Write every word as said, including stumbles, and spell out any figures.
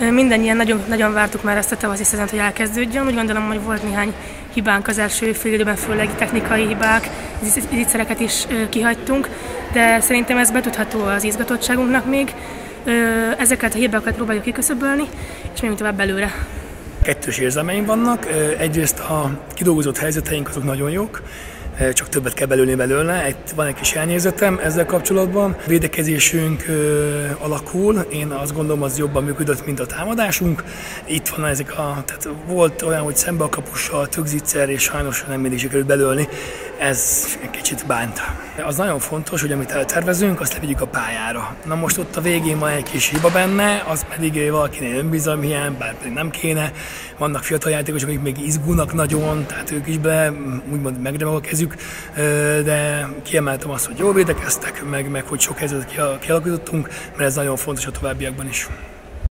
Mindennyian nagyon, nagyon vártuk már ezt a tavaszi szezont, hogy elkezdődjön. Úgy gondolom, hogy volt néhány hibánk az első fél időben, főleg technikai hibák, zicsereket is kihagytunk, de szerintem ez betudható az izgatottságunknak még. Ezeket a hibákat próbáljuk kiküszöbölni, és még tovább előre. Kettős érzelmeim vannak. Egyrészt a kidolgozott helyzeteink azok nagyon jók, csak többet kell belőni belőle. Egy, van egy kis elnézetem ezzel kapcsolatban. A védekezésünk ö, alakul, én azt gondolom, az jobban működött, mint a támadásunk. Itt van ezek a, tehát volt olyan, hogy szembe a kapussal, tökzicser, és sajnos nem mindig sikerült belőni. Ez egy kicsit bánt. Az nagyon fontos, hogy amit eltervezünk, azt levigyük a pályára. Na most ott a végén van egy kis hiba benne, az pedig valakinek önbizalmi hiány, bár pedig nem kéne. Vannak fiatal játékosok, akik még izgulnak nagyon, tehát ők is be, úgymond megremeg a kezük, de kiemeltem azt, hogy jól védekeztek, meg, meg hogy sok helyzetet kialakítottunk, mert ez nagyon fontos a továbbiakban is.